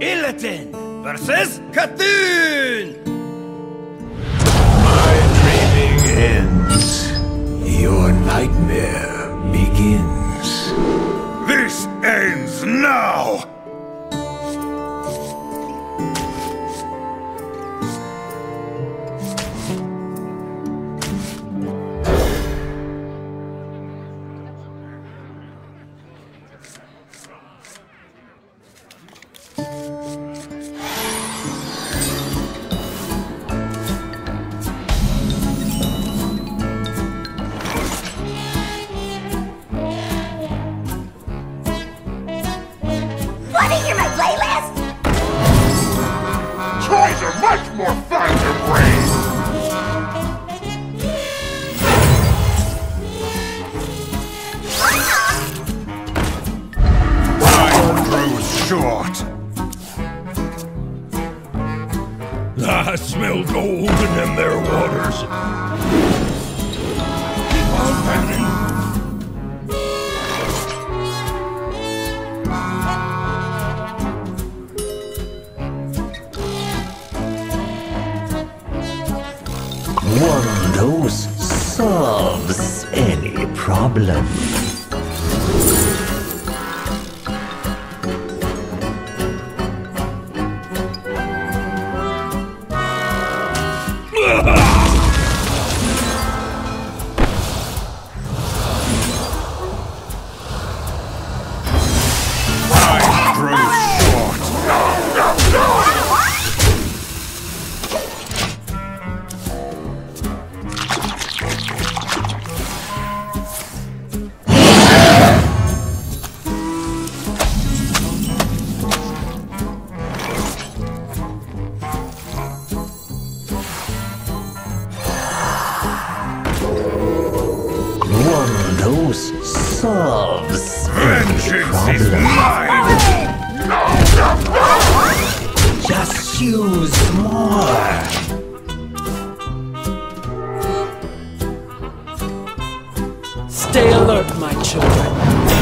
Illitin versus Cthulhu! My dreaming ends. Your nightmare begins. This ends now! I smell gold in them there waters. Keep on panning. One dose solves any problem. Solves vengeance is mine! Just use more. Stay alert, my children.